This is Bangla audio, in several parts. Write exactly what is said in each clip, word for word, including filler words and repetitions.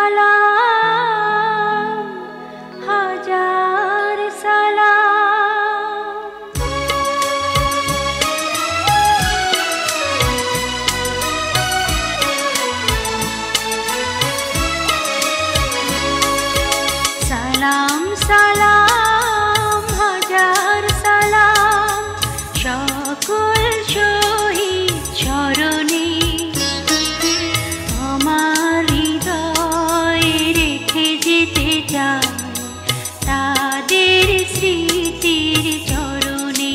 সালাম হাজার সালাম সালাম সালাম হাজার সালাম সকল শহীদ চরণে আমার হৃদয়ে রেখে যেতে চাই তাদের স্মৃতির চরণে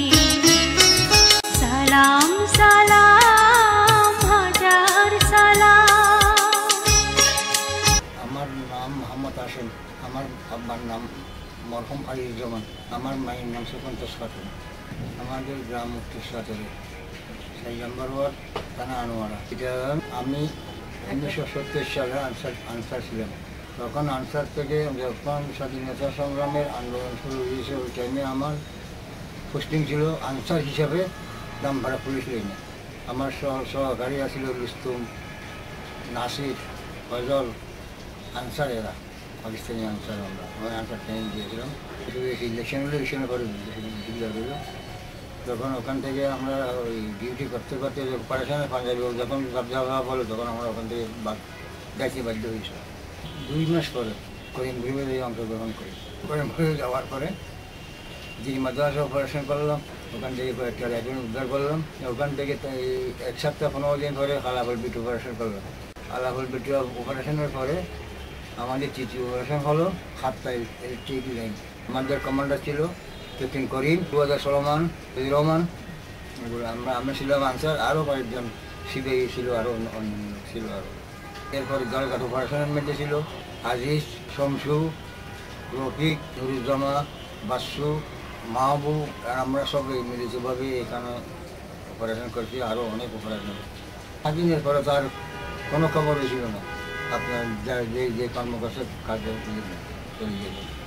সালাম সালাম হাজার সালাম। আমার নাম মোহাম্মদ আসেম, আমার আব্বার নাম মরহুম আলিউজ্জামান, আমার মায়ের নাম সুকন্তস খাতুন। আমাদের গ্রাম উত্তর সাতরে সেই নম্বর ওয়ার্ড থানা আনোয়ারা। এটা আমি উনিশশো সত্তর সালে আনসার আনসার ছিলাম। তখন আনসার থেকে যখন স্বাধীনতা সংগ্রামের আন্দোলন শুরু হয়েছে ওই টাইমে আমার পোস্টিং ছিল আনসার হিসাবে দাম ভাড়া পুলিশ লাইনে। আমার সহকারী আছিল রুস্তুম, নাসির, ফজল, আনসার এরা পাকিস্তানি আনসার। আমরা আমি আনসার ট্রেনিং দিয়েছিলাম। ইলেকশন হলো ইলেকশনের পরে ডিক্লেয়ার হলো। তখন ওখান থেকে আমরা ওই ডিউটি করতে করতে অপারেশনে পাঞ্জাবি যখন যাওয়া বলো তখন আমরা ওখান থেকে যাইতে বাধ্য হয়েছিল। দুই মাস পরে করিম গ্রুপে অংশগ্রহণ করি। করিম গ্রুপে যাওয়ার পরে যিনি মাদ্রাসা অপারেশন করলাম, ওখান থেকে কয়েকটা একজন উদ্ধার করলাম। ওখান থেকে এক সপ্তাহ পনেরো দিন পরে আলাবল বিট অপারেশন করলাম। আলাবল বিট অপারেশনের পরে আমাদের তৃতীয় অপারেশন হলো সাতটা ইলেকট্রিক লাইন। আমাদের কমান্ডার ছিল ক্যাপ্টেন করিম, সুবাদার সলমান, রহমান, এগুলো আমরা আমরা ছিলাম আনসার। আরও কয়েকজন সিবিআই ছিল, আরও অন্যান্য ছিল। আরও এরপরে জলঘাট অপারেশনের মধ্যে ছিল আজিজ, শমসু, রফিক, নুরুজ্জামা, বাসু, মাহবুব। আর আমরা সব মিলিতভাবে এখানে অপারেশন করছি। আরও অনেক অপারেশন। স্বাধীনের পরে তার কোনো খবরই ছিল না। আপনার যে যে কর্মকর্তা কাজ চলে গেল।